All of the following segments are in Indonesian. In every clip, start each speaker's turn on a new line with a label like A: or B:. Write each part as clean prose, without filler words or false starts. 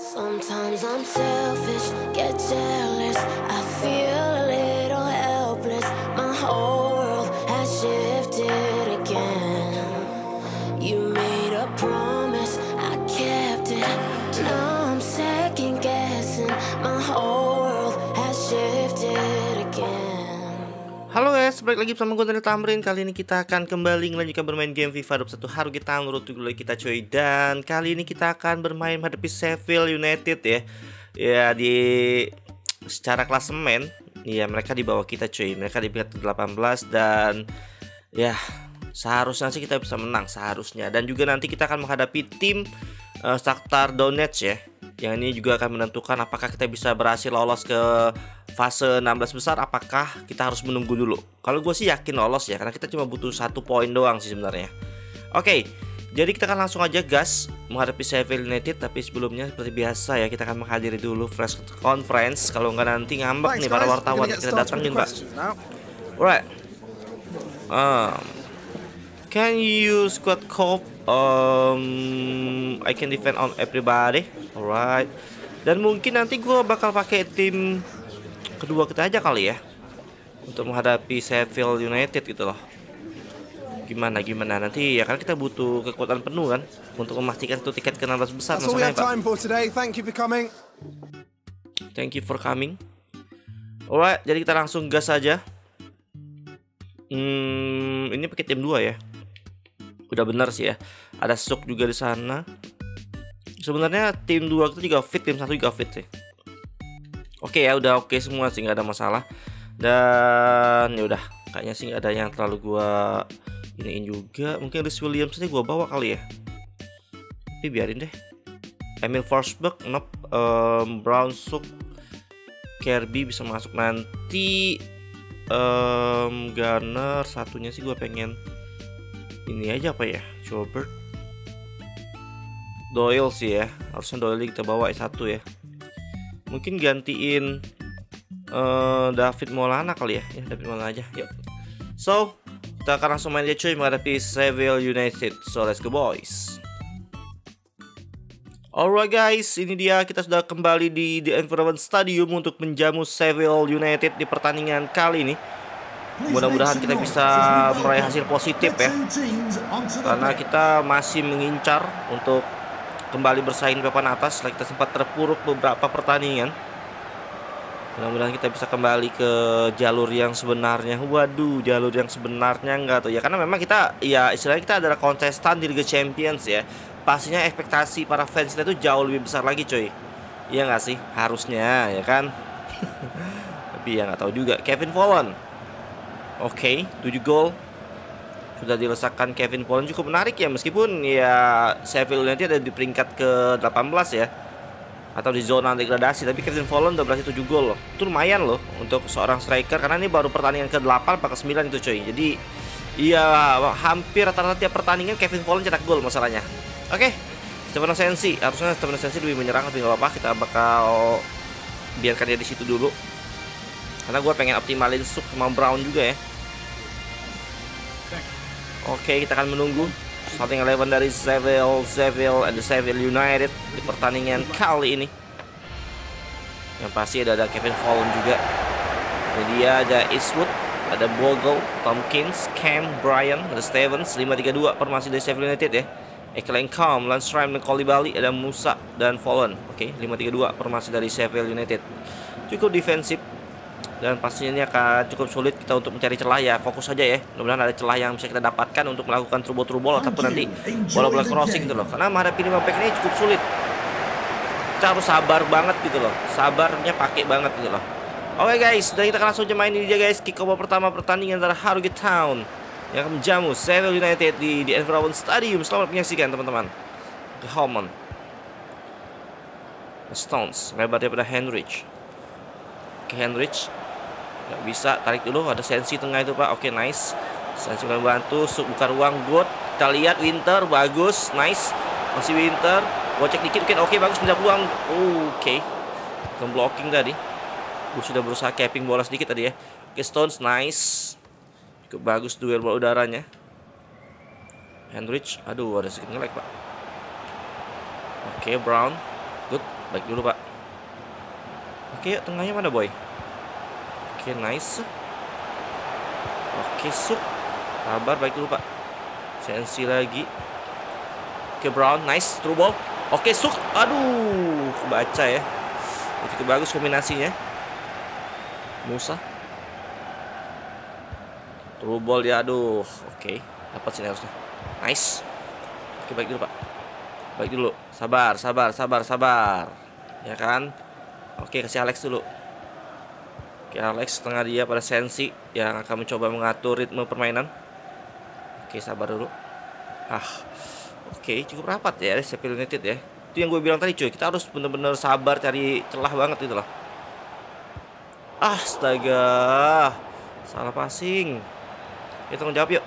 A: Sometimes I'm selfish, get jealous. I feel a little helpless. My whole world has shifted again. You made a promise, I kept it. Now I'm second guessing. My whole world has shifted again.
B: Halo guys, balik lagi bersama gue Daniel Tamrin. Kali ini kita akan kembali melanjutkan bermain game FIFA 21 Haruki Town Road to Glory kita coy. Dan kali ini kita akan bermain menghadapi Sheffield United ya. Ya di secara klasemen ya mereka di bawah kita coy. Mereka di peringkat 18 dan ya seharusnya sih kita bisa menang seharusnya. Dan juga nanti kita akan menghadapi tim Shakhtar Donetsk ya. Yang ini juga akan menentukan apakah kita bisa berhasil lolos ke fase 16 besar, apakah kita harus menunggu dulu. Kalau gue sih yakin lolos ya, karena kita cuma butuh 1 poin doang sih sebenarnya. Oke, jadi kita akan langsung aja gas menghadapi Sheffield United. Tapi sebelumnya seperti biasa ya, kita akan menghadiri dulu press conference. Kalau nggak nanti ngambek nih para wartawan. Kita datangin Pak. Alright. Can you squad cop? I can defend on everybody. Alright. Dan mungkin nanti gue bakal pakai tim kedua kita aja kali ya, untuk menghadapi Sheffield United gitu loh. Gimana nanti ya, kan kita butuh kekuatan penuh kan untuk memastikan itu tiket ke 16 besar masalahnya Pak. Thank you for coming. Alright, jadi kita langsung gas aja. Ini pakai tim 2 ya. Udah benar sih ya. Ada Suk juga di sana. Sebenarnya tim 2 itu juga fit, tim 1 juga fit sih. Oke ya, udah oke semua sih, nggak ada masalah. Dan ya udah, kayaknya sih nggak ada yang terlalu gua iniin juga. Mungkin Rhys Williams aja gua bawa kali ya. Tapi biarin deh. Emil Forsberg, nope. Brown, Suk, Kirby bisa masuk nanti. Gunner satunya sih gua pengen ini aja apa ya, Schobert, Doyle sih ya, harusnya Doyle kita bawa S1 ya. Mungkin gantiin David Molana kali ya, David Molana aja. Yuk. So kita akan langsung main aja cuy menghadapi Sheffield United. So let's go boys. Alright guys, ini dia kita sudah kembali di The Environment Stadium untuk menjamu Sheffield United di pertandingan kali ini. Mudah-mudahan kita bisa meraih hasil positif ya, karena kita masih mengincar untuk kembali bersaing di papan atas setelah kita sempat terpuruk beberapa pertandingan. Mudah-mudahan kita bisa kembali ke jalur yang sebenarnya. Waduh, jalur yang sebenarnya enggak tuh ya, karena memang kita ya istilahnya kita adalah kontestan di Liga Champions ya. Pastinya ekspektasi para fans kita itu jauh lebih besar lagi coy. Iya nggak sih? Harusnya ya kan. Tapi ya nggak tahu juga. Kevin Volland. Oke, 7 gol sudah dilesakan Kevin Volland, cukup menarik ya, meskipun ya Sheffield United ada di peringkat ke-18 ya, atau di zona degradasi, tapi Kevin Volland udah berhasil 7 gol loh. Itu lumayan loh untuk seorang striker, karena ini baru pertandingan ke-8 atau ke-9 itu coy. Jadi iya hampir rata-rata tiap pertandingan Kevin Volland cetak gol masalahnya. Oke, Stefano Sensi, harusnya Stefano Sensi lebih menyerang, tapi nggak apa-apa, kita bakal biarkan dia di situ dulu, karena gue pengen optimalin Suk sama Brown juga ya. Oke, kita akan menunggu starting 11 dari Sheffield and the Sheffield United di pertandingan kali ini. Yang pasti ada Kevin Volland juga. Ini dia ada Eastwood, ada Bogle, Tompkins, Cam, Bryan, ada Stevens. 5-3-2 formasi dari Sheffield United ya. Eklenkamp, Landstram, dan Koulibaly, ada Musa dan Volland. Oke, 5-3-2 formasi dari Sheffield United. Cukup defensif. Dan pastinya ini akan cukup sulit kita untuk mencari celah ya. Fokus saja ya, mudah-mudahan ada celah yang bisa kita dapatkan untuk melakukan trubol ataupun nanti bola-bola crossing gitu loh. Karena menghadapi 5 back ini cukup sulit. Kita harus sabar banget gitu loh. Sabarnya pakai banget gitu loh. Oke guys, dan kita akan langsung main ini dia guys. Kick off pertama pertandingan antara Haruki Town yang akan menjamu Sheffield United di Environment Stadium. Selamat menyaksikan teman-teman. Holman, Stones, lebar daripada Henrich. Oke, Henrich nggak bisa, tarik dulu, ada Sensi tengah itu Pak. Oke, nice. Sensi membantu, Suk buka ruang, good. Kita lihat Winter, bagus, nice. Masih Winter, gocek dikit, oke bagus, pindah peluang. Oke, blocking tadi. Gue sudah berusaha capping bola sedikit tadi ya. Oke, Stones, nice. Cukup bagus duel bola udaranya. Henrich, aduh ada sedikit nge-lag Pak. Oke, Brown. Good. Baik dulu, Pak. Oke, tengahnya mana, boy? Oke, nice. Oke, Suk. Sabar, baik dulu, Pak. Sensi lagi. Oke, Brown, nice. Through ball. Oke, Suk. Aduh, kebaca ya. Itu bagus kombinasinya. Musa. Through ball ya, aduh. Oke, dapat sini harusnya. Nice. Oke, baik dulu, Pak. Baik dulu. Sabar, sabar, sabar, sabar. Ya kan? Oke, kasih Alex dulu. Oke, Alex setengah dia pada Sensi yang akan mencoba mengatur ritme permainan. Oke, sabar dulu. Oke, cukup rapat ya Sheffield United ya. Itu yang gue bilang tadi cuy, kita harus bener-bener sabar cari celah banget gitu loh. Astaga, salah passing. Kita tanggung jawab yuk.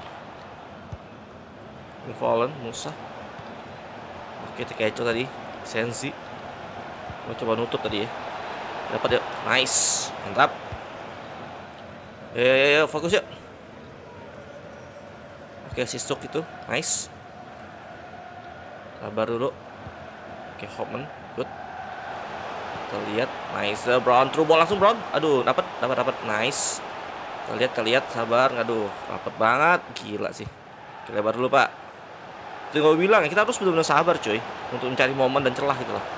B: Ini Fallen, Musa. Oke, kecoh tadi Sensi. Gue coba nutup tadi ya. Dapat yuk, nice, mantap. Fokus yuk. Oke, si Suk itu, nice. Sabar dulu. Oke, Hopman, good. Kita lihat, nice. Brown, through ball langsung Brown. Aduh, dapat, nice. Kita lihat, sabar. Aduh, rapat banget, gila sih. Kita lebar dulu, Pak. Itu yang gue bilang, kita harus benar-benar sabar, cuy, untuk mencari momen dan celah gitu loh.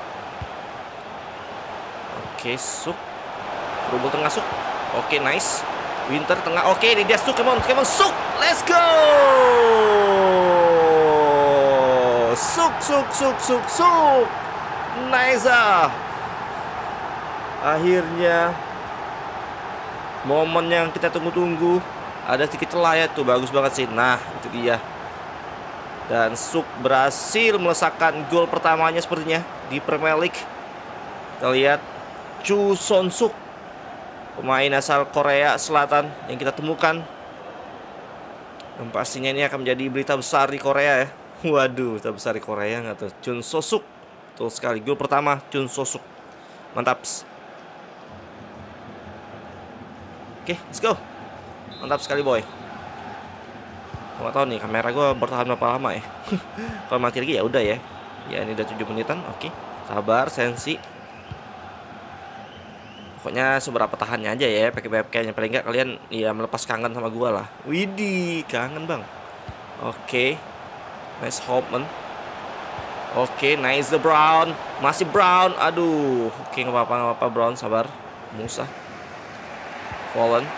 B: Oke, Suk. Through ball tengah Suk. Oke, nice. Winter tengah. Oke, ini dia Suk. Come on, Suk. Let's go. Suk. Nice. Akhirnya momen yang kita tunggu-tunggu. Ada sedikit celah ya tuh, bagus banget sih. Nah, itu dia. Dan Suk berhasil melesakkan gol pertamanya sepertinya di Premier League. Kita lihat Chu Son Suk, pemain asal Korea Selatan yang kita temukan. Dan pastinya ini akan menjadi berita besar di Korea ya. Waduh, berita besar di Korea nggak tuh? Chun So Suk, betul sekali. Gol pertama Chun So Suk, mantap. Oke, let's go. Mantap sekali boy. Gak tahu nih kamera gue bertahan berapa lama ya. Kalau mati lagi ya udah ya. Ya ini udah 7 menitan. Oke, sabar Sensi. Pokoknya seberapa tahannya aja ya, pakai webcamnya, paling nggak kalian ya melepas kangen sama gua lah. Widih, kangen bang. Oke, nice Hopman. Oke, nice the Brown, masih Brown. Aduh, oke nggak apa-apa Brown, sabar. Musa, Fallen.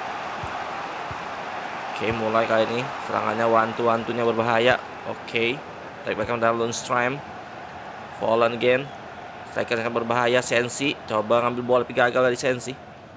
B: Oke, mulai kali ini serangannya wantu-wantunya berbahaya. Oke, tarik belakang dari Lundstram. Fallen again. Striker akan berbahaya. Sensi coba ngambil bola tapi gagal dari Sensi.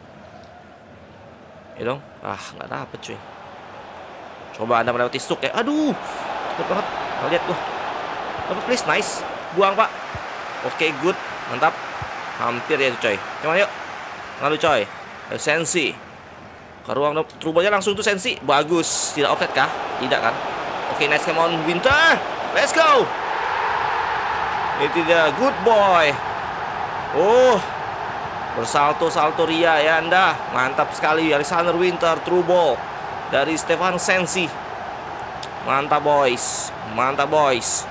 B: Ya dong. Nggak dapet cuy. Coba Anda melewati Suk ya. Aduh, cepet banget. Lihat gua. Dapat please, nice. Buang Pak. Oke, good, mantap. Hampir ya itu coy. Coba yuk. Lalu coy. Sensi. Ke ruang terubahnya langsung tuh Sensi. Bagus. Tidak offset kah? Tidak kan? Oke, nice, come on Winter. Let's go. Itu dia, good boy. Bersalto-salto ria ya Anda. Mantap sekali Alexander Winter, through ball dari Stefan Sensi. Mantap boys. Mantap boys.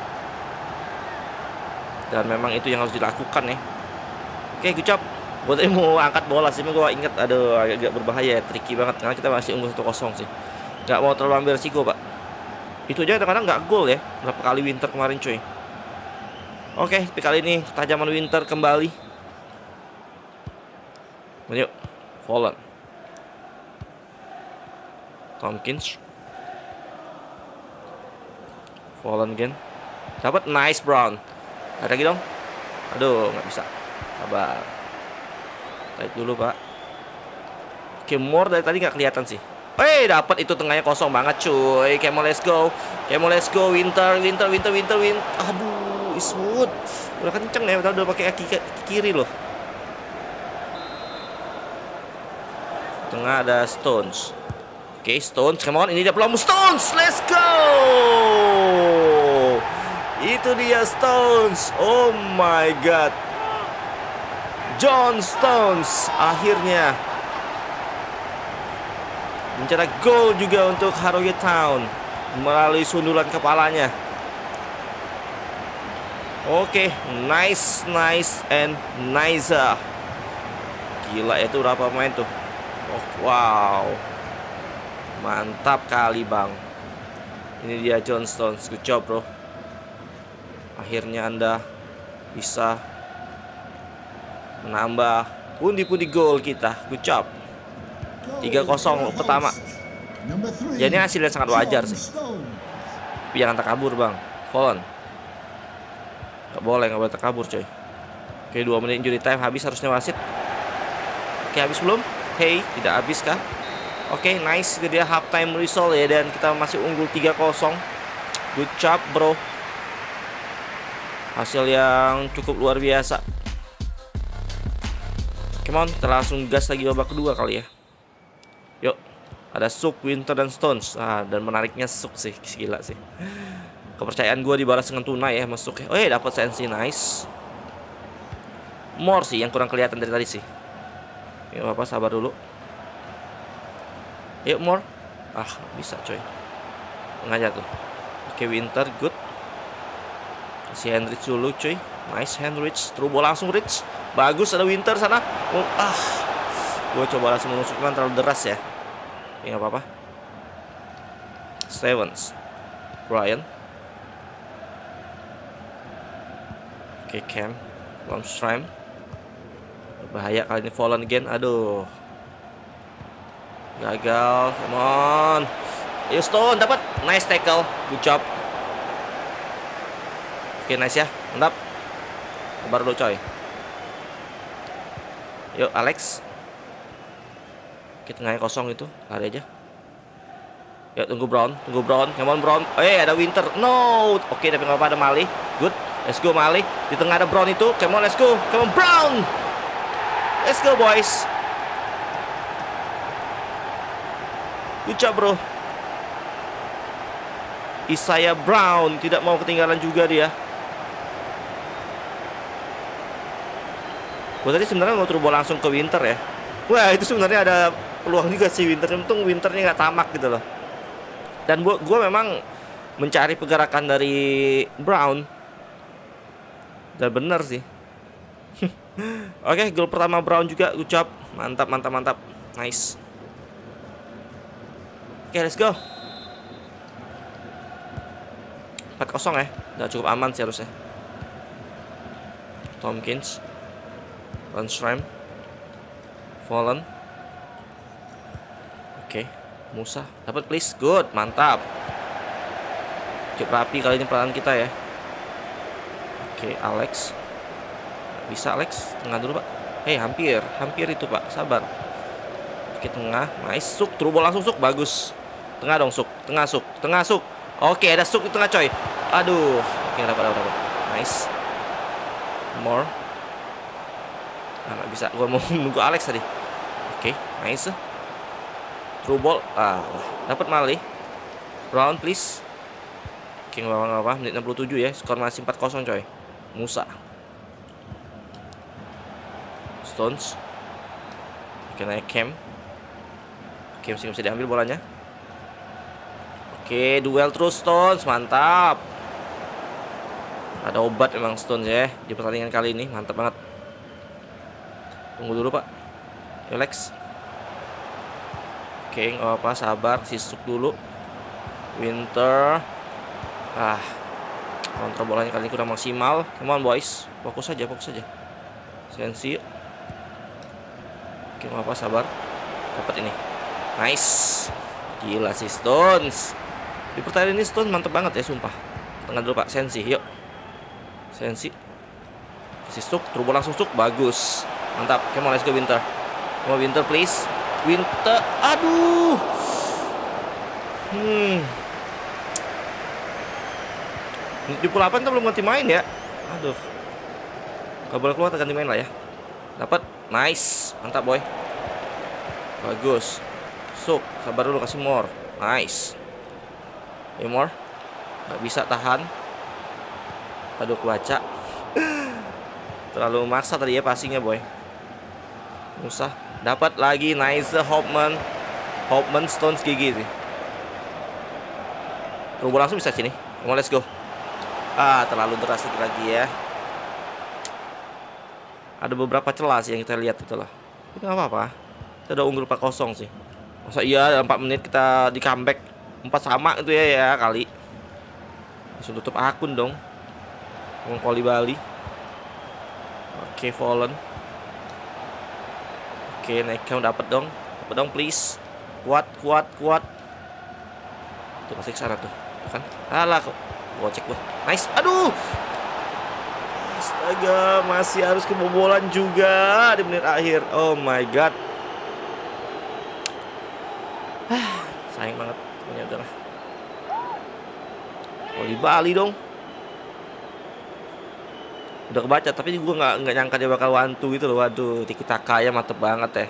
B: Dan memang itu yang harus dilakukan ya. Oke, good job. Gue tadi mau angkat bola sih, gue inget aduh agak berbahaya ya, tricky banget karena kita masih unggul 1-0 sih. Gak mau terlalu ambil resiko, Pak. Itu aja kadang-kadang nggak gol ya. Berapa kali Winter kemarin cuy. Oke, tapi kali ini ketajaman Winter kembali. Yuk, Fallen. Tompkins. Fallen again. Dapat, nice Brown. Ada lagi dong. Aduh, nggak bisa. Sabar. Tarik dulu Pak. Oke, Moore dari tadi nggak kelihatan sih. Dapat itu tengahnya kosong banget cuy. Kemo let's go. Winter. Aduh. Eastwood udah kenceng ya, udah pakai kaki kiri loh. Tengah ada Stones. Oke, Stones, come on, ini dia peluang Stones, let's go. Itu dia Stones. Oh my god, John Stones akhirnya mencetak gol juga untuk Harrogate Town melalui sundulan kepalanya. Oke, nice and nice. Gila itu berapa main tuh? Oh, wow. Mantap kali bang. Ini dia John Stones. Good job bro. Akhirnya Anda bisa menambah pundi-pundi gol kita. Good job. 3-0 pertama. Ya ini hasilnya sangat wajar sih. Tapi jangan takabur bang. Fallen. Gak boleh takabur coy. Oke 2 menit injury time habis harusnya wasit. Oke habis belum? Hey tidak habis kah? Oke nice itu dia half time result ya. Dan kita masih unggul 3-0. Good job bro. Hasil yang cukup luar biasa. Come on kita langsung gas lagi babak kedua kali ya. Yuk. Ada Suk, Winter dan Stones. Dan menariknya Suk sih. Gila sih. Kepercayaan gue dibalas dengan tunai ya masuk ya. Oh ya dapat sensi nice. More sih yang kurang kelihatan dari tadi sih. Ya apa sabar dulu. Yuk more. Bisa coy. Sengaja tuh. Oke Winter good. Si Henrich dulu cuy. Nice Henrich. Turbo langsung Rich. Bagus ada Winter sana. Gue coba langsung menusukkan terlalu deras ya. Ya nggak apa-apa. Stevens. Brian. Oke Cam. Longstream. Bahaya kali ini Fallen again. Aduh. Gagal. Come on. Ayo Stone dapat. Nice tackle. Good job. Oke nice ya. Mantap. Sabar dulu coy. Yuk Alex. Kita tengahnya kosong itu. Lari aja. Yuk tunggu Brown. Come on Brown. Ada Winter. No. Oke tapi nggak apa-apa ada Mali. Good. Let's go Mali. Di tengah ada Brown itu. Come on let's go. Come on Brown. Let's go boys. Good job bro. Isaiah Brown tidak mau ketinggalan juga dia. Gue tadi sebenarnya mau turbo langsung ke Winter ya. Wah itu sebenarnya ada peluang juga sih Winter. Untung Winternya nggak tamak gitu loh. Dan gue memang mencari pergerakan dari Brown. Dan bener sih. Oke gol pertama Brown juga. Good job. Mantap. Nice. Oke let's go. 4-0 ya. Udah cukup aman sih harusnya. Tompkins. Lundstram. Fallen. Oke Musa dapat please. Good. Mantap. Cukup rapi kali ini peran kita ya. Oke Alex. Bisa Alex. Tengah dulu pak. Hampir itu pak. Sabar. Oke tengah. Nice Suk. Turbo langsung Suk. Bagus. Tengah dong Suk. Tengah Suk. Oke ada Suk di tengah coy. Aduh. Oke dapat. Nice. More. Nggak bisa. Gue mau nunggu Alex tadi. Oke nice. True ball. Dapat Mali. Brown please. Oke nggak apa-apa. Menit 67 ya. Skor masih 4-0 coy. Musa. Stones. Oke naik Cam. Masih bisa diambil bolanya. Oke duel terus Stones. Mantap. Ada obat memang Stones ya di pertandingan kali ini. Mantap banget. Tunggu dulu pak. Alex. Oke nggak apa-apa sabar. Sisuk dulu. Winter. Kontrol bolanya kali ini kurang maksimal. Come on boys. Fokus aja. Sensi. Oke nggak apa-apa sabar. Dapat ini. Nice. Gila sih Stones. Di pertandingan ini Stones mantep banget ya sumpah. Tengah dulu pak. Sensi yuk. Sensi. Sisuk. Turbo langsung Suk. Bagus. Mantap. Come on let's go Winter. Come on Winter please. Winter. Aduh. Di 78 kita belum ganti main ya. Aduh. Gak boleh keluar ganti main lah ya. Dapat. Nice. Mantap boy. Bagus. Suk. Sabar dulu kasih more. Nice. More. Gak bisa tahan. Aduh kebaca. Terlalu maksa tadi ya passingnya boy. Musa. Dapat lagi. Nice. Hopman Stones gigi sih. Turbo langsung bisa sini. Come on let's go. Terlalu deras lagi ya. Ada beberapa celah sih yang kita lihat itu lah. Tapi nggak apa-apa. Kita udah unggul 4-0 sih. Masa iya dalam 4 menit kita di comeback 4 sama itu ya kali. Langsung tutup akun dong. Koli Bali. Oke, Fallen. Oke, Nekam dapat dong. Dapat dong please. Kuat. Tuh pasti ke sana tuh. Kan? Alah kok. Gua cek gua. Nice. Aduh. Astaga, masih harus kebobolan juga di menit akhir. Oh my god. Sayang banget. Ya udahlah. Koli Bali dong. Udah kebaca, tapi gue nggak nyangka dia bakal wantu gitu loh. Waduh, Tiki Taka ya mantep banget ya.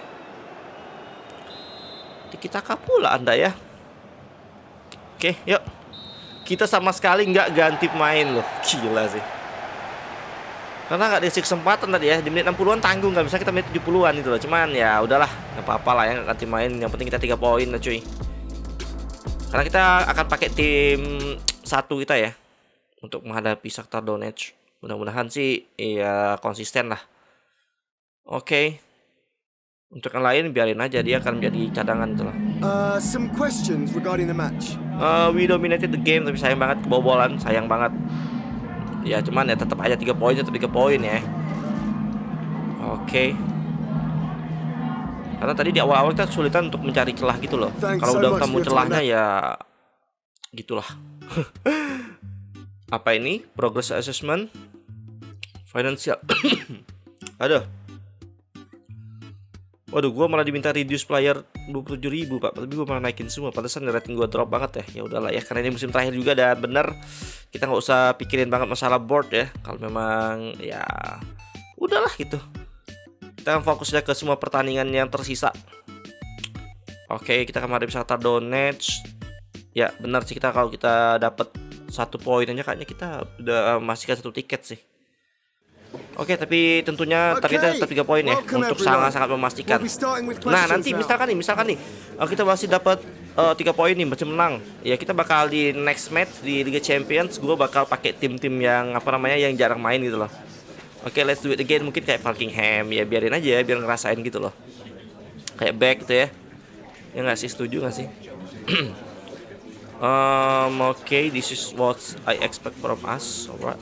B: Tiki Taka pula Anda ya. Oke, yuk. Kita sama sekali nggak ganti pemain loh. Gila sih. Karena nggak dikasih kesempatan tadi ya. Di menit 60-an tanggung, nggak bisa kita menit 70-an gitu loh. Cuman ya udahlah, nggak apa-apa lah ya nggak ganti main. Yang penting kita 3 poin lah cuy. Karena kita akan pakai tim 1 kita ya untuk menghadapi Shakhtar Donetsk. Mudah-mudahan sih ya konsisten lah. Oke. Untuk yang lain biarin aja, dia akan menjadi cadangan gitu lah.
C: Some questions regarding the match.
B: We dominated the game, tapi sayang banget kebobolan, sayang banget. Ya cuman ya tetap aja 3 poin, tetap 3 poin ya. Oke. Karena tadi di awal-awal kita kesulitan untuk mencari celah gitu loh. Kalau udah ketemu celahnya ya gitulah. Apa ini? Progress assessment. Financial. Aduh. Waduh, gue malah diminta reduce player 27.000 pak. Tapi gue malah naikin semua. Pantesan rating gue drop banget ya. Ya udahlah ya, karena ini musim terakhir juga dan bener kita nggak usah pikirin banget masalah board ya. Kalau memang ya udahlah gitu. Kita akan fokusnya ke semua pertandingan yang tersisa. Oke, kita akan menghadapi Shakhtar Donetsk. Ya benar sih, kita kalau kita dapat 1 poin aja kayaknya kita udah memastikan 1 tiket sih. Oke, tapi tentunya targetnya tetap 3 poin ya untuk sangat-sangat memastikan. Nah, nanti misalkan nih kita masih dapat 3 poin nih, masih menang. Ya kita bakal di next match di Liga Champions, gue bakal pakai tim-tim yang yang jarang main gitu loh. Oke, let's do it again. Mungkin kayak Falkingham ya, biarin aja biar ngerasain gitu loh. Kayak back gitu ya. Ya nggak sih, setuju nggak sih? Oke, this is what I expect from us. Alright.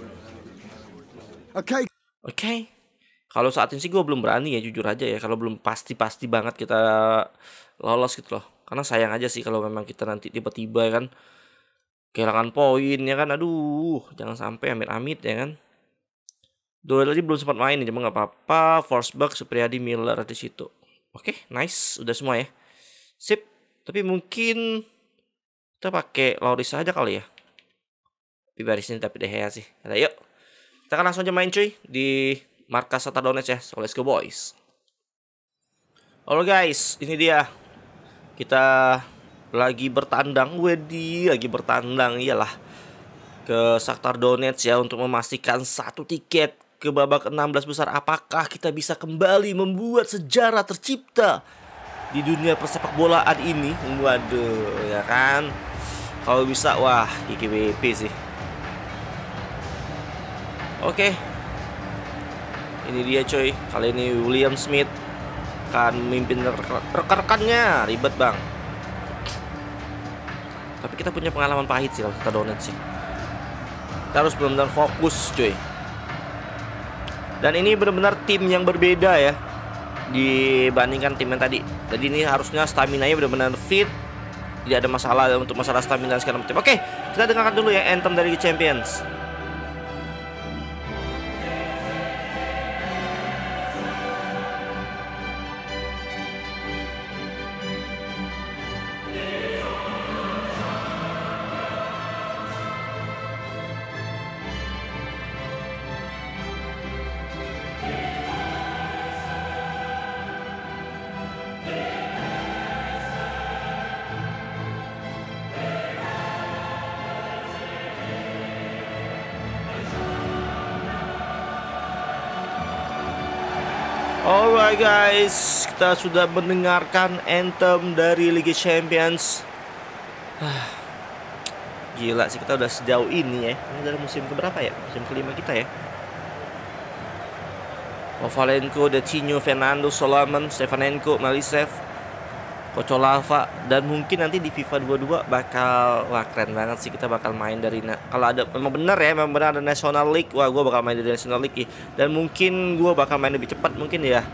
B: Oke. Kalau saat ini sih gue belum berani ya, jujur aja ya. Kalau belum pasti banget kita lolos gitu loh. Karena sayang aja sih kalau memang kita nanti tiba-tiba kan kehilangan poin ya kan. Aduh, jangan sampai amit-amit ya kan. Duel aja belum sempat main, cuma nggak apa-apa. Forsberg, Supriyadi, Miller di situ. Oke, nice, udah semua ya. Sip. Tapi mungkin kita pakai Loris aja kali ya. Tapi barisin tapi deh ya sih. Ada yuk. Kita akan langsung aja main cuy di markas Shakhtar Donetsk ya. So let's go boys. Halo guys, ini dia. Kita lagi bertandang, iyalah, ke Shakhtar Donetsk ya untuk memastikan 1 tiket ke babak 16 besar. Apakah kita bisa kembali membuat sejarah tercipta di dunia persepak bolaan ini? Waduh, ya kan. Kalau bisa, wah, GGWP sih. Oke. Ini dia coy. Kali ini William Smith akan memimpin rekan-rekannya. Ribet bang. Tapi kita punya pengalaman pahit sih kalau kita Donetsk sih. Kita harus benar-benar fokus coy. Dan ini benar-benar tim yang berbeda ya dibandingkan tim yang tadi. Jadi ini harusnya stamina-nya benar-benar fit. Tidak ada masalah untuk masalah stamina segala macam. Oke, kita dengarkan dulu ya anthem dari Champions. Alright guys, kita sudah mendengarkan anthem dari Liga Champions. Gila sih, kita udah sejauh ini ya. Ini dari musim keberapa ya? Musim kelima kita ya. Kovalenko, Coutinho, Fernando, Solomon, Stefanenko, Malisev, Kocolava, dan mungkin nanti di FIFA 22 bakal, wah keren banget sih, kita bakal main dari kalau ada memang benar ya, memang benar ada National League, wah gue bakal main dari National League ya. Dan mungkin gue bakal main lebih cepat mungkin ya.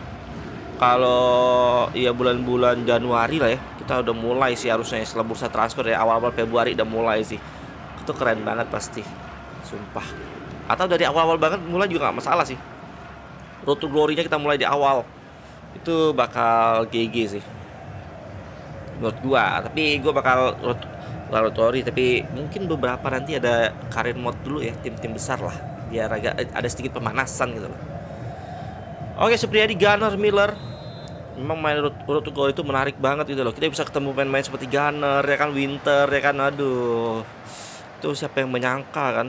B: Kalau ya bulan-bulan Januari lah ya, kita udah mulai sih harusnya setelah bursa transfer ya, awal-awal Februari udah mulai sih. Itu keren banget pasti, sumpah. Atau dari awal-awal banget mulai juga gak masalah sih. Road to Glory-nya kita mulai di awal, itu bakal GG sih menurut gua. Tapi gua bakal road to Glory, tapi mungkin beberapa nanti ada karir mode dulu ya, tim-tim besar lah, biar agak ada sedikit pemanasan gitu loh. Oke, Supriyadi, Gunner, Miller. Memang main road to Glory itu menarik banget gitu loh. Kita bisa ketemu pemain-pemain seperti Gunner ya kan, Winter ya kan, aduh. Itu siapa yang menyangka kan.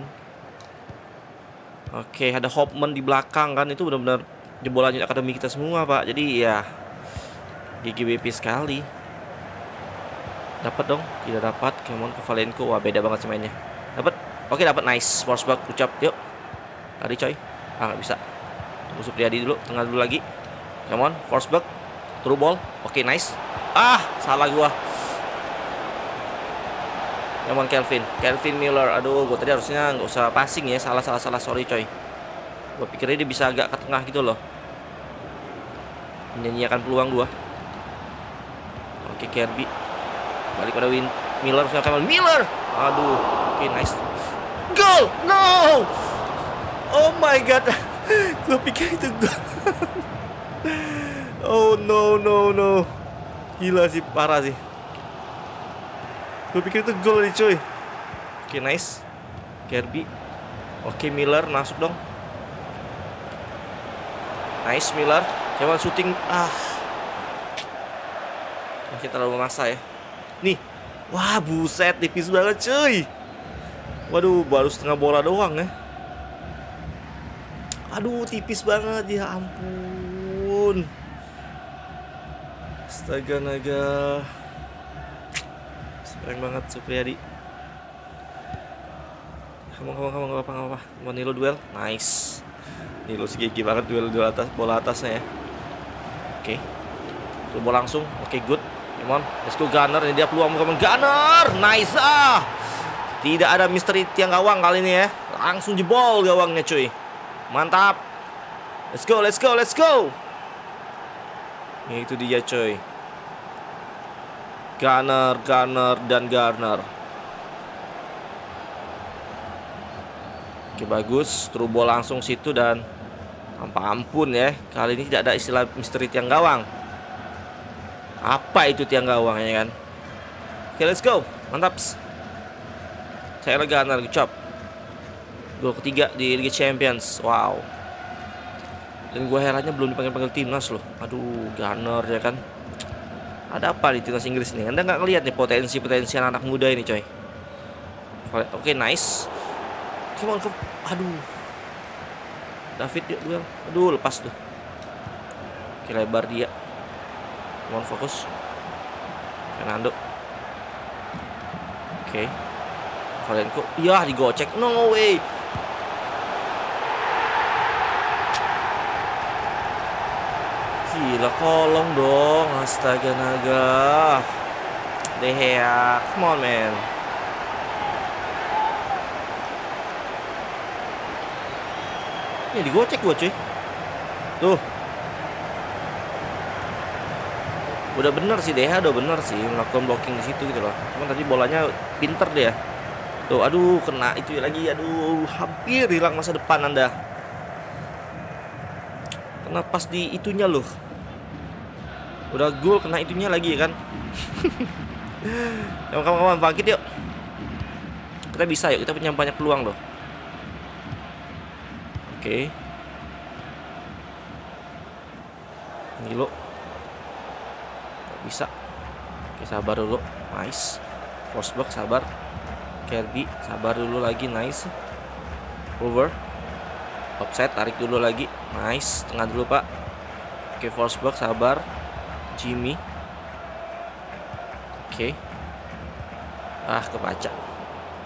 B: Oke, ada Hopman di belakang kan, itu benar-benar jebolan akademi kita semua pak. Jadi ya GGWP sekali. Dapat dong, tidak dapat. Kemon Kovalenko, wah beda banget sih mainnya. Dapat, oke dapat, nice. Forsberg ucap, yuk. Tadi coy, nggak bisa. Tunggu Supriyadi dulu, tengah dulu lagi. Kemon Forsberg, through ball, oke nice. Salah gua. Kemon Kelvin Miller, aduh gue tadi harusnya nggak usah passing ya, salah sorry coy. Gue pikirnya dia bisa agak ke tengah gitu loh, menyanyiakan peluang gue. Oke, Kirby balik pada Miller, Miller, aduh, oke nice, goal, no, oh my god, gue pikir itu gol. Oh no, gila sih, parah sih. Gue pikir itu gol nih cuy. Oke, nice. Kirby. Oke, Miller masuk dong. Nice Miller. Coba shooting. Masih terlalu masa ya. Nih. Wah, buset, tipis banget cuy. Waduh, baru setengah bola doang ya. Aduh, tipis banget, ya ampun. Astaga naga. Keren banget Supriyadi. Kamu gak apa-apa. Mau Nilo duel, nice. Nilo gigi banget duel atas, bola atasnya ya. Oke. Tuh bola langsung, oke good. Come on, let's go Gunner. Ini dia peluang Gunner, nice. Tidak ada misteri tiang gawang kali ini ya. Langsung jebol gawangnya cuy. Mantap. Let's go. Itu dia cuy. Gunner. Oke, bagus. Through ball langsung situ dan tanpa ampun ya. Kali ini tidak ada istilah misteri tiang gawang. Apa itu tiang gawang ya kan? Oke, let's go. Mantap. Saya Gunner, good job. Gol ketiga di Liga Champions. Wow. Dan gue herannya belum dipanggil timnas loh. Aduh, Gunner ya kan. Ada apa di timnas Inggris nih? Anda nggak ngelihat nih potensi anak muda ini coy. Oke, nice. Come on, aduh. David dia duel. Aduh, lepas tuh. Oke, lebar dia. Come on, fokus. Fernando. Oke. Kovalenko. Iya, digocek. No way. Gila, kolong dong. Astaga naga. De Gea, come on man. Ini digocek gua cuy. Tuh. Udah bener sih, De Gea udah bener sih melakukan blocking di situ gitu loh. Cuman tadi bolanya pinter dia. Tuh, aduh kena itu lagi. Aduh, hampir hilang masa depan Anda. Kena pas di itunya loh. Udah gol kena itunya lagi ya kan. Kawan-kawan bangkit yuk. Kita bisa yuk, kita punya banyak peluang loh. Oke. Nilo. Gak bisa. Oke, sabar dulu. Nice. Forsberg sabar. Kirby sabar dulu lagi. Nice. Over. Offset, tarik dulu lagi. Nice. Tengah dulu pak. Oke, Forsberg sabar. Jimmy. Oke. Kebaca.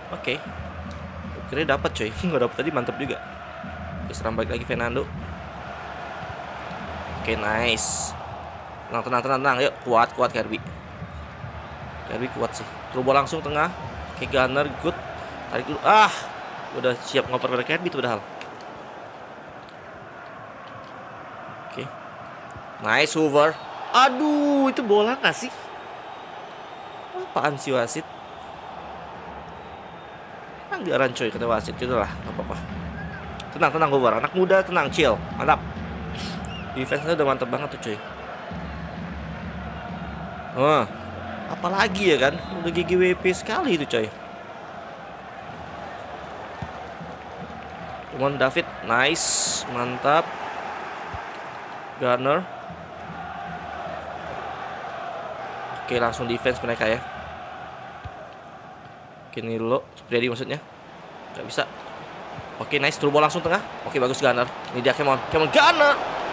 B: Oke. Kira dapat coy. Nggak dapat tadi, mantap juga. Oke, serang balik lagi Fernando. Oke, nice. Tenang. Yuk, kuat Kirby. Kirby kuat sih. Turbo langsung tengah. Oke, Gunner good. Tarik dulu. Udah siap ngoper pada Kirby tuh padahal. Oke. Nice Hoover. Aduh, itu bola nggak sih? Apaan sih wasit? Anggaran coy kata wasit, itulah, nggak apa-apa. Tenang Hoover, anak muda tenang, chill, mantap. Defense-nya udah mantap banget tuh coy. Apalagi ya kan, udah GGWP sekali itu coy. Cuman David, nice, mantap. Gunner. Oke, langsung defense mereka ya. Oke, Nilo, Supriyadi maksudnya. Gak bisa. Oke, nice, turbo langsung tengah. Oke, bagus Gunner. Ini dia Kemon Gunner.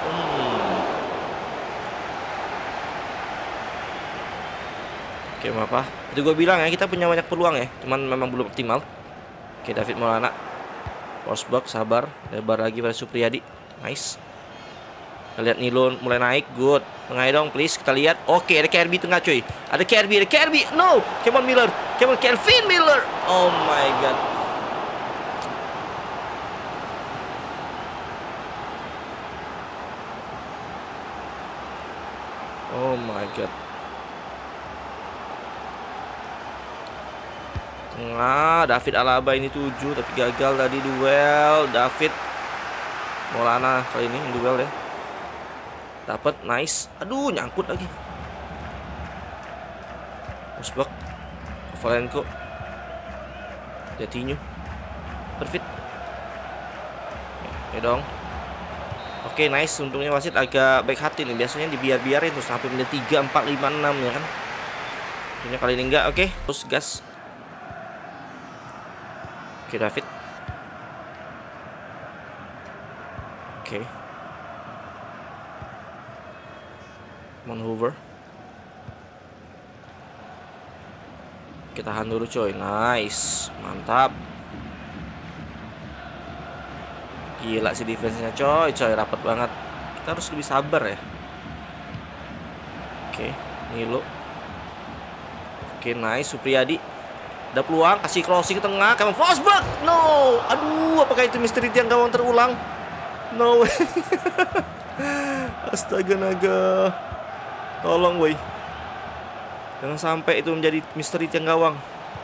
B: Oke, apa? Itu gue bilang ya, kita punya banyak peluang ya. Cuman memang belum optimal. Oke, David Maulana. Forsberg, sabar. Lebar lagi pada Supriyadi. Nice. Kita lihat Nilo mulai naik, good. Tengah dong, please. Kita lihat. Oke, ada Kirby tengah, cuy. Ada Kirby. No, Kevin Miller. Oh my god. Oh my god. Tengah, David Alaba ini 7 tapi gagal tadi duel. David Maulana kali ini duel ya. Dapat, nice. Aduh, nyangkut lagi. Forsberg, Kovalenko, Jatinho, perfect. Ya dong. Oke, nice. Untungnya wasit agak baik hati nih. Biasanya dibiarin terus sampai menit 3, 4, 5, 6 ya kan. Untungnya kali ini enggak. Oke, terus gas. Oke, David. Oke. Hoover. Kita tahan dulu coy. Nice. Mantap. Gila sih defense-nya coy. Rapat banget. Kita harus lebih sabar ya. Oke, Nilo. Oke, nice. Supriyadi. Ada peluang, kasih crossing ke tengah. Kevin Forsberg. No. Aduh, apakah itu misteri yang gawang terulang? No. Astaga naga. Tolong woi. Jangan sampai itu menjadi misteri tiang gawang.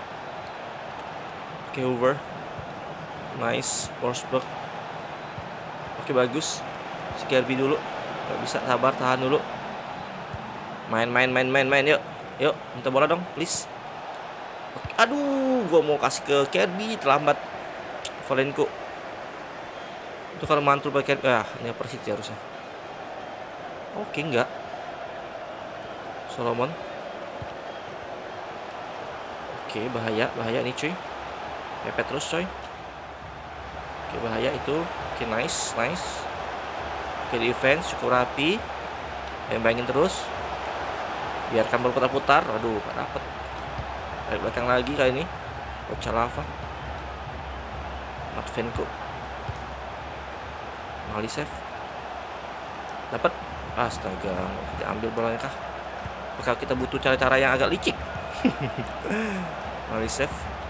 B: Oke, over. Nice, Forsberg. Oke, bagus. Si Kirby dulu. Gak bisa, sabar, tahan dulu. Main. Yuk, minta bola dong, please. Oke. Aduh, gua mau kasih ke Kirby, terlambat. Kovalenko. Itu kalau mantul pakai Kirby. Ini Persit harusnya. Oke, enggak. Solomon. Oke, bahaya nih cuy. Mepet terus coy. Oke, bahaya itu. Oke, nice. Oke, defense cukup rapi. Bayangin terus. Biarkan bola putar. Aduh, gak dapet. Dari belakang lagi kali ini. Ocalava. Matvenko. Malisev. Dapat. Astaga, kita ambil bolanya kah? Apakah kita butuh cara-cara yang agak licik? Malisev.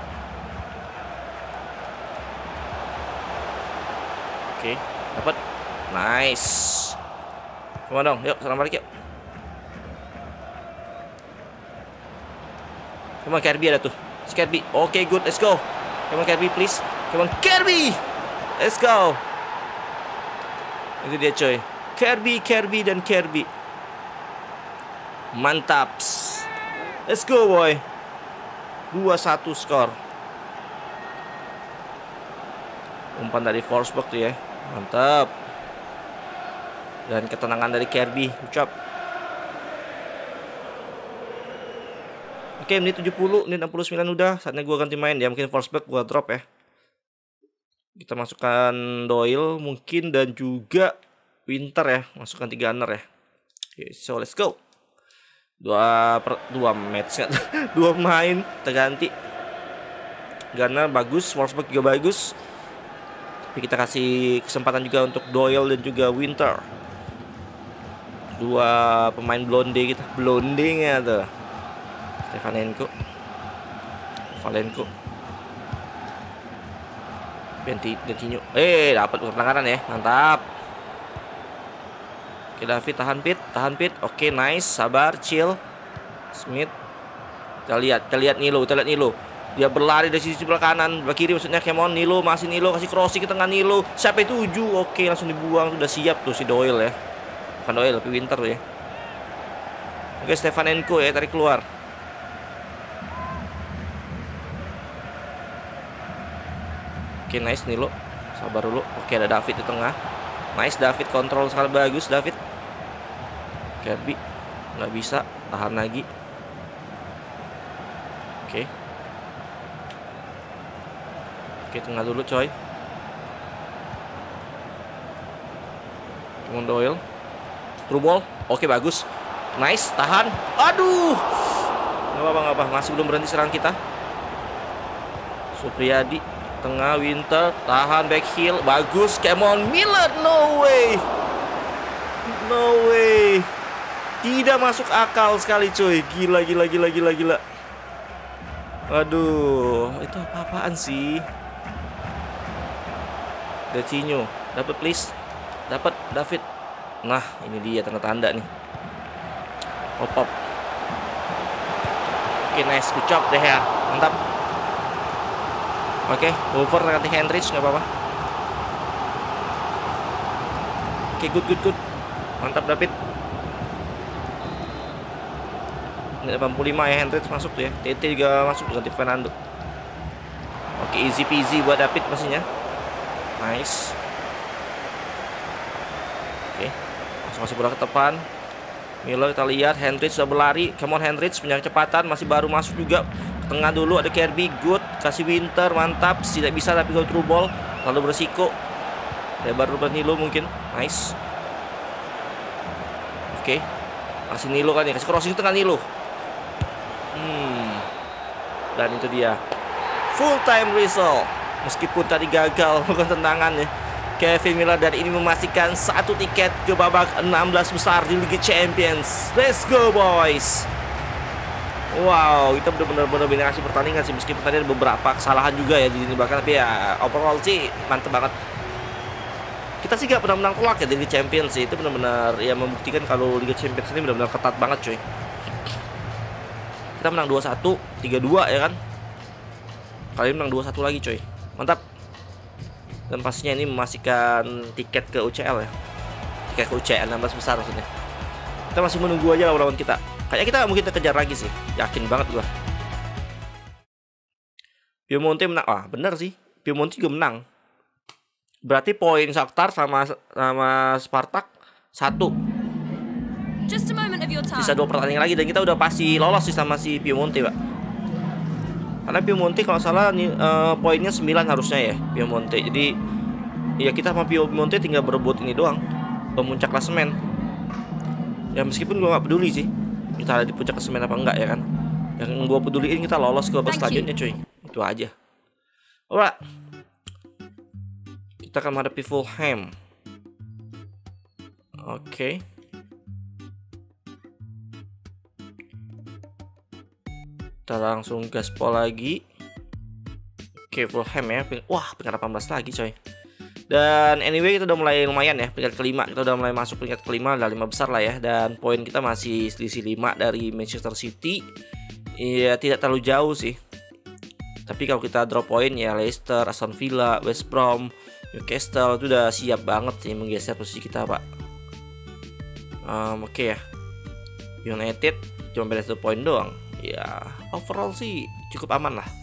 B: Oke, dapat. Nice. Come on dong, yuk serang balik yuk. Come on, Kirby ada tuh. Kirby. Oke, good, let's go. Come on Kirby, please. Come on Kirby. Let's go. Itu dia coy. Kirby. Mantap. Let's go boy. 2-1 skor. Umpan dari Forsberg tuh ya. Mantap. Dan ketenangan dari Kirby. Ucap. Oke, menit 70, menit 69 udah. Saatnya gua ganti main ya. Mungkin Forsberg gua drop ya. Kita masukkan Doyle mungkin dan juga Winter ya. Masukkan 3 gunner ya. Oke, so let's go. 2 match. 2 main kita ganti. Gunner bagus, Forsberg juga bagus. Tapi kita kasih kesempatan juga untuk Doyle dan juga Winter. Dua pemain blonde kita. Blondenya tuh. Stefanenko. Valenko. Bentinho. Dapat pelanggaran ya. Mantap. Oke, David tahan Pit. Oke, nice, sabar, chill. Smith. Kita lihat Nilo. Dia berlari dari sisi sebelah kanan, sebelah kiri maksudnya. Kemon, Nilo kasih crossing ke tengah Nilo. Siapa itu 7? Oke, langsung dibuang. Sudah siap tuh si Doyle ya. Bukan Doyle tapi Winter tuh ya. Oke, Stefanenko ya tarik keluar. Oke, nice Nilo. Sabar dulu. Oke, ada David di tengah. Nice David, kontrol sangat bagus David. Kirby nggak bisa, tahan lagi. Oke, tengah dulu coy. Kemon Doyle. Through ball. Oke, bagus. Nice, tahan. Aduh. Nggak apa-apa. Masih belum berhenti serang kita. Supriyadi. Tengah, Winter. Tahan, back heel. Bagus. Kemon Miller. No way. Tidak masuk akal sekali coy. Gila. Aduh. Itu apa-apaan sih? Bentinho, dapat please. Dapat David. Nah, ini dia tanda-tanda nih. Pop. Oke, nice, good job deh ya. Mantap. Oke, over ganti Hendricks nggak apa-apa. Oke, good. Mantap David. Ini 85 ya, Hendricks masuk tuh ya. TT juga masuk ganti Fernando. Oke, easy peasy buat David pastinya. Nice. Oke, langsung kasih bola ke depan. Miller kita lihat, Hendricks sudah berlari. Come on Hendricks, punya kecepatan, masih baru masuk juga. Tengah dulu ada Kirby, good. Kasih Winter, mantap. Tidak bisa tapi go through ball, lalu beresiko. Lebar buat Nilo mungkin. Nice. Oke, kasih Nilo kan ya, kasih crossing tengah Nilo. Dan itu dia full time whistle. Meskipun tadi gagal melakukan tendangan ya, Kevin Miller dan ini memastikan satu tiket ke babak 16 besar di Liga Champions. Let's go boys. Wow, kita benar-benar dominasi pertandingan sih, meskipun tadi ada beberapa kesalahan juga ya di sini bahkan, tapi ya overall sih mantep banget. Kita sih gak pernah menang telak ya di Liga Champions sih. Itu benar-benar ya membuktikan kalau Liga Champions ini benar-benar ketat banget cuy. Kita menang 2-1, 3-2 ya kan. Kali ini menang 2-1 lagi coy. Mantap. Dan pastinya ini memastikan tiket ke UCL ya. Tiket ke UCL 16 besar maksudnya. Kita masih menunggu aja lawan kita. Kayaknya kita mungkin kejar lagi sih. Yakin banget gua. Piemonte menang. Bener sih. Piemonte juga menang. Berarti poin Shakhtar sama Spartak 1. Bisa 2 pertandingan lagi dan kita udah pasti lolos sih sama si Piemonte, Pak. Karena Piemonte kalau salah poinnya 9 harusnya ya Piemonte. Jadi ya kita sama Piemonte tinggal berebut ini doang, pemuncak klasemen. Ya meskipun gue gak peduli sih kita ada di puncak klasemen apa enggak ya kan. Yang gue peduliin kita lolos ke babak selanjutnya cuy. Itu aja. Alright, kita akan menghadapi Fulham. Oke. Kita langsung gaspol lagi. Oke, Fulham ya. Wah, peringkat 18 lagi coy. Dan anyway kita udah mulai lumayan ya, peringkat kelima. Kita udah mulai masuk peringkat kelima, udah 5 besar lah ya. Dan poin kita masih selisih 5 dari Manchester City. Ya tidak terlalu jauh sih. Tapi kalau kita drop poin ya Leicester, Aston Villa, West Brom, Newcastle itu udah siap banget sih menggeser posisi kita, Pak. Oke ya. United cuma beda 1 poin doang. Ya, overall sih cukup aman lah.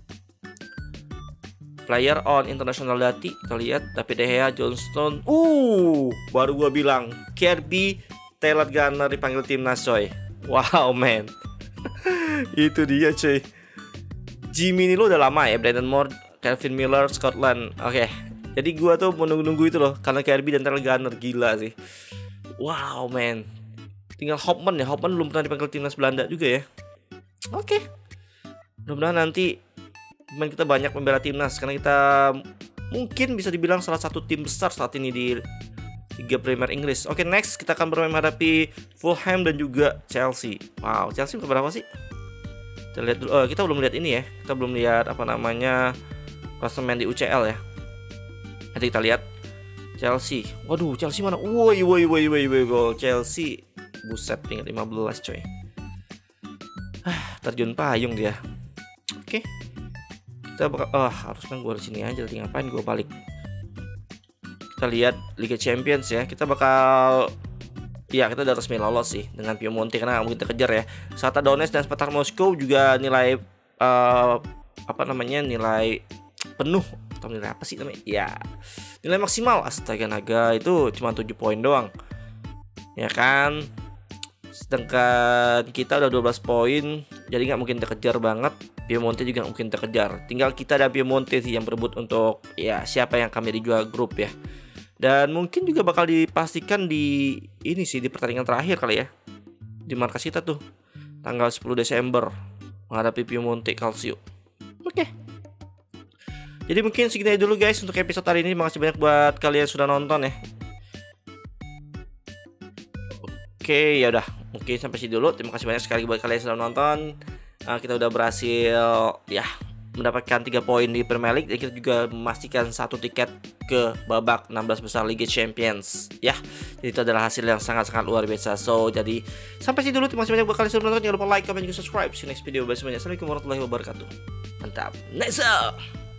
B: Player on international dati kita lihat David De Gea, Johnston. Baru gua bilang Kirby, Taylor Gunner dipanggil timnas coy. Wow man. Itu dia coy. Jimmy ini lo udah lama ya, Brandon Moore, Kevin Miller, Scotland. Oke. Jadi gua tuh menunggu itu loh karena Kirby dan Taylor Gunner gila sih. Wow man. Tinggal Hopman ya. Hopman belum pernah dipanggil timnas Belanda juga ya. Oke. Mudah-mudahan nanti pemain kita banyak membela timnas karena kita mungkin bisa dibilang salah satu tim besar saat ini di Liga Premier Inggris. Oke, next kita akan bermain menghadapi Fulham dan juga Chelsea. Wow, Chelsea berapa sih? Kita lihat dulu. Kita belum lihat ini ya. Kita belum lihat apa namanya klasemen di UCL ya. Nanti kita lihat Chelsea. Waduh, Chelsea mana? Woi, gol Chelsea. Buset, peringkat 15 coy. Terjun payung dia. Oke. Kita bakal harusnya gue di sini aja, tadi ngapain gue balik. Kita lihat Liga Champions ya. Kita bakal kita udah resmi lolos sih dengan Piemonte karena nggak mungkin terkejar ya. Shakhtar Donetsk dan Spartak Moskow juga nilai nilai penuh atau nilai apa sih namanya? Ya, nilai maksimal. Astaga naga, itu cuma 7 poin doang. Ya kan? Sedangkan kita udah 12 poin, jadi nggak mungkin terkejar banget. Piemonte juga nggak mungkin terkejar. Tinggal kita dan Piemonte sih yang berebut untuk siapa yang kami dijual grup ya. Dan mungkin juga bakal dipastikan di ini sih, di pertandingan terakhir kali ya, di markas kita tuh tanggal 10 Desember menghadapi Piemonte Calcio. Oke. Jadi mungkin segini aja dulu guys untuk episode hari ini. Makasih banyak buat kalian yang sudah nonton ya. Oke, ya udah. Mungkin sampai sini dulu. Terima kasih banyak sekali buat kalian yang sudah nonton. Kita udah berhasil mendapatkan 3 poin di Premier League, dan kita juga memastikan 1 tiket ke babak 16 besar Liga Champions ya. Jadi itu adalah hasil yang sangat-sangat luar biasa. So, jadi sampai sini dulu. Terima kasih banyak buat kalian yang sudah nonton. Jangan lupa like, comment, juga subscribe. See you next video. Bye semuanya. Assalamualaikum warahmatullahi wabarakatuh. Mantap. Nice.